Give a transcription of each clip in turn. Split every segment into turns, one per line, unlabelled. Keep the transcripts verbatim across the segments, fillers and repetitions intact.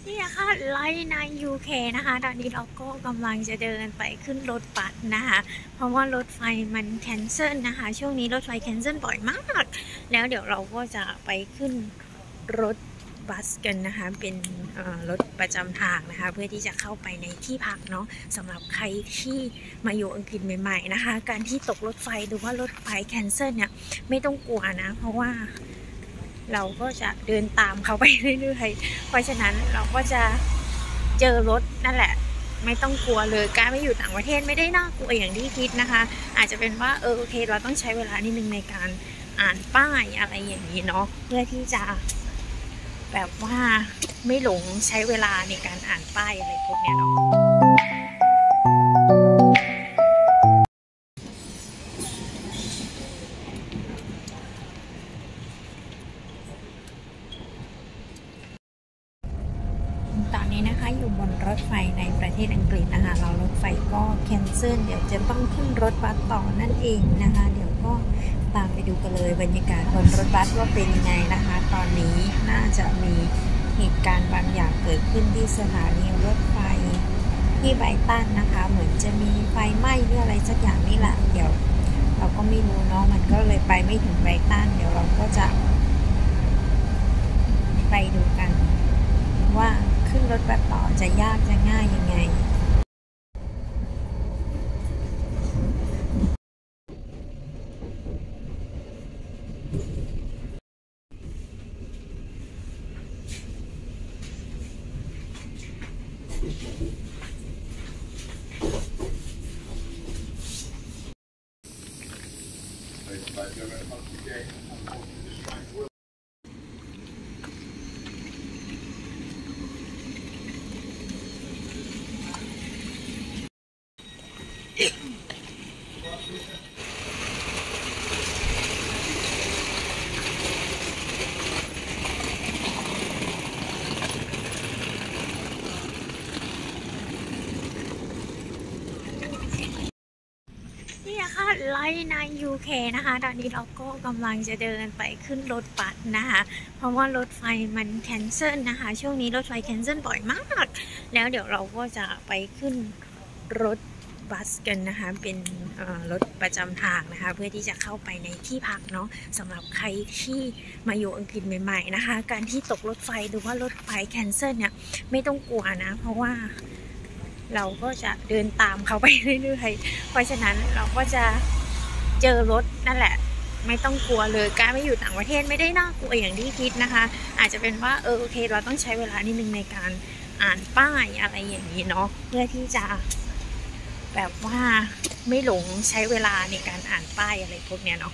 นี่ค่ะไลฟ์ใน ยู เค นะคะตอนนี้เราก็กำลังจะเดินไปขึ้นรถบัสนะคะเพราะว่ารถไฟมันแคนเซิลนะคะช่วงนี้รถไฟแคนเซิลบ่อยมากแล้วเดี๋ยวเราก็จะไปขึ้นรถบัสกันนะคะเป็นรถประจำทางนะคะเพื่อที่จะเข้าไปในที่พักเนาะสำหรับใครที่มาอยู่อังกฤษใหม่ๆนะคะการที่ตกรถไฟหรือว่ารถไฟแคนเซิลเนี่ยไม่ต้องกลัวนะเพราะว่าเราก็จะเดินตามเขาไปเรื่อยๆเพราะฉะนั้นเราก็จะเจอรถนั่นแหละไม่ต้องกลัวเลยการไม่อยู่ต่างประเทศไม่ได้น่ากลัวอย่างที่คิดนะคะอาจจะเป็นว่าเออโอเคเราต้องใช้เวลานิดนึงในการอ่านป้ายอะไรอย่างนี้เนาะเพื่อที่จะแบบว่าไม่หลงใช้เวลาในการอ่านป้ายอะไรพวกเนี้ยเนาะตอนนี้นะคะอยู่บนรถไฟในประเทศอังกฤษนะคะเรารถไฟก็แคนเซิลเดี๋ยวจะต้องขึ้นรถบัสต่อนั่นเองนะคะเดี๋ยวก็ตามไปดูกันเลยบรรยากาศบนรถบัสว่าเป็นยังไงนะคะตอนนี้น่าจะมีเหตุการณ์บางอย่างเกิดขึ้นที่สถานีรถไฟที่ไบรตันนะคะเหมือนจะมีไฟไหม้หรืออะไรสักอย่างนี่แหละเดี๋ยวเราก็ไม่รู้เนาะมันก็เลยไปไม่ถึงไบรตันเดี๋ยวเราก็จะไปดูกันว่าขึ้นรถบัสต่อจะยากจะง่ายยังไงนี่ค่ะไลฟ์ใน ยู เค นะคะตอนนี้เราก็กำลังจะเดินไปขึ้นรถบัสนะคะเพราะว่ารถไฟมันแคนเซิลนะคะช่วงนี้รถไฟแคนเซิลบ่อยมากแล้วเดี๋ยวเราก็จะไปขึ้นรถบัสกันนะคะเป็นรถประจำทางนะคะเพื่อที่จะเข้าไปในที่พักเนาะสำหรับใครที่มาอยู่อังกฤษใหม่ๆนะคะการที่ตกรถไฟหรือว่ารถไฟแคนเซิลเนี่ยไม่ต้องกลัวนะเพราะว่าเราก็จะเดินตามเขาไปเรื่อยๆเพราะฉะนั้นเราก็จะเจอรถนั่นแหละไม่ต้องกลัวเลยการไม่อยู่ต่างประเทศไม่ได้น่ากลัวอย่างที่คิดนะคะอาจจะเป็นว่าเออโอเคเราต้องใช้เวลานิดนึงในการอ่านป้ายอะไรอย่างนี้เนาะเพื่อที่จะแบบว่าไม่หลงใช้เวลาในการอ่านป้ายอะไรพวกเนี้ยเนาะ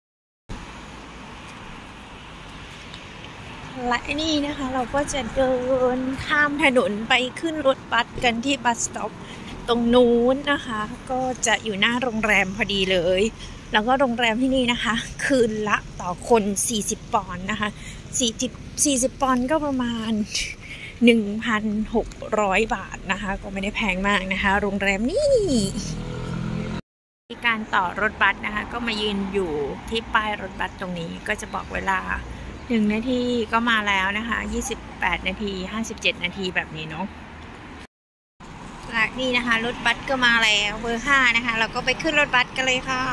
และนี่นะคะเราก็จะเดินข้ามถนนไปขึ้นรถบัสกันที่บัสสต็อปตรงนู้นนะคะก็จะอยู่หน้าโรงแรมพอดีเลยแล้วก็โรงแรมที่นี่นะคะคืนละต่อคนสี่สิบปอนด์นะคะ40 40ปอนด์ก็ประมาณ หนึ่งพันหกร้อย บาทนะคะก็ไม่ได้แพงมากนะคะโรงแรมนี่มีการต่อรถบัสนะคะก็มายืนอยู่ที่ป้ายรถบัสตรงนี้ก็จะบอกเวลาหนึ่งนาทีก็มาแล้วนะคะยี่สิบแปดนาทีห้าสิบเจ็ดนาทีแบบนี้เนาะและนี่นะคะรถบัสก็มาแล้วเบอร์ห้านะคะเราก็ไปขึ้นรถบัสกันเลยค่ะ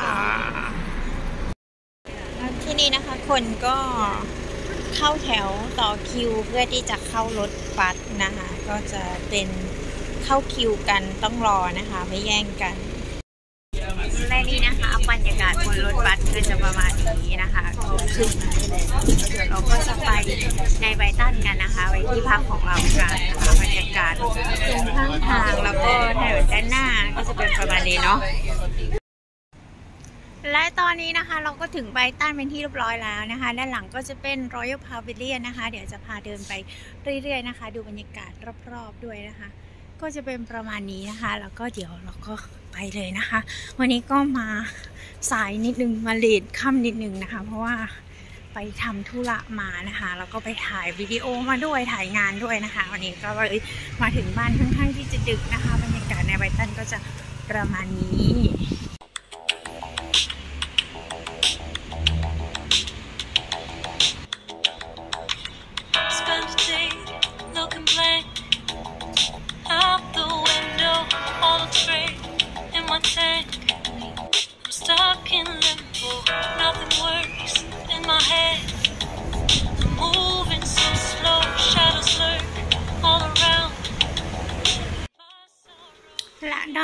ที่นี่นะคะคนก็เข้าแถวต่อคิวเพื่อที่จะเข้ารถบัสนะคะก็จะเป็นเข้าคิวกันต้องรอนะคะไม่แย่งกันและนี่นะคะบรรยากาศบนรถบัสก็จะประมาณนี้นะคะก็ขึ้นมาได้เลยเดี๋ยวเราก็จะไปในไบรตันกันนะคะไปที่พักของเรากันนะคะบรรยากาศตรงข้างทางแล้วก็ถนนด้านหน้าก็จะเป็นประมาณนี้เนาะและตอนนี้นะคะเราก็ถึงไบรตันเป็นที่เรียบร้อยแล้วนะคะด้านหลังก็จะเป็น Royal Pavilion นะคะเดี๋ยวจะพาเดินไปเรื่อยๆนะคะดูบรรยากาศรอบๆด้วยนะคะก็จะเป็นประมาณนี้นะคะแล้วก็เดี๋ยวเราก็ไปเลยนะคะวันนี้ก็มาสายนิดนึงมาเลทค่ำนิดนึงนะคะเพราะว่าไปทำธุระมานะคะแล้วก็ไปถ่ายวิดีโอมาด้วยถ่ายงานด้วยนะคะวันนี้ก็เลยมาถึงบ้านค่อนข้างที่จะดึกนะคะบรรยากาศในไบรตันก็จะประมาณนี้
Spend the day, no complaint.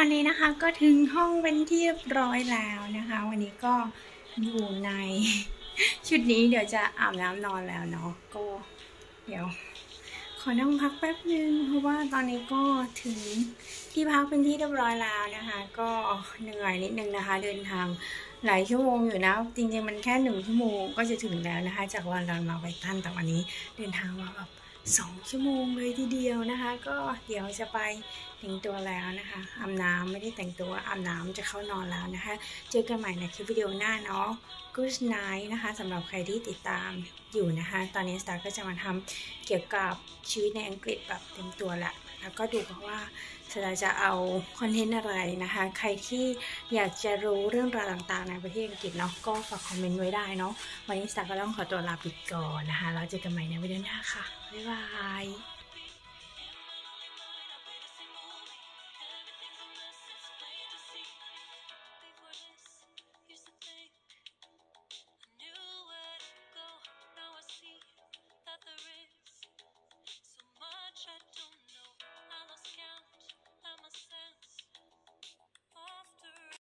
อนนี้นะคะก็ถึงห้องเป็นที่เรียบร้อยแล้วนะคะวันนี้ก็อยู่ในชุดนี้เดี๋ยวจะอาบน้ำนอนแล้วเนาะก็เดี๋ยวขอนั่งพักแป๊บนึงเพราะว่าตอนนี้ก็ถึงที่พักเป็นที่เรียบร้อยแล้วนะคะก็เหนื่อยนิดนึงนะคะเดินทางหลายชั่วโมงอยู่นะจริงๆมันแค่หนึ่งชั่วโมงก็จะถึงแล้วนะคะจากวันเรามาไวตันแต่วันนี้เดินทางมาแบบสองชั่วโมงเลยทีเดียวนะคะก็เดี๋ยวจะไปแต่งตัวแล้วนะคะอาบน้ำไม่ได้แต่งตัวอาบน้ำจะเข้านอนแล้วนะคะเจอกันใหม่ในคลิปวิดีโอหน้าเนาะ Good night นะคะสำหรับใครที่ติดตามอยู่นะคะตอนนี้สตาร์ก็จะมาทำเกี่ยวกับชีวิตในอังกฤษแบบเต็มตัวแหละแล้วก็ดูกันว่าสตาร์จะเอาคอนเทนต์อะไรนะคะใครที่อยากจะรู้เรื่องราวต่างๆในประเทศอังกฤษเนาะก็ฝากคอมเมนต์ไว้ได้เนาะวันนี้สตาร์ก็ต้องขอตัวลาไปก่อนนะคะแล้วเจอกันใหม่ในวิดีโอหน้าค่ะบ๊ายบาย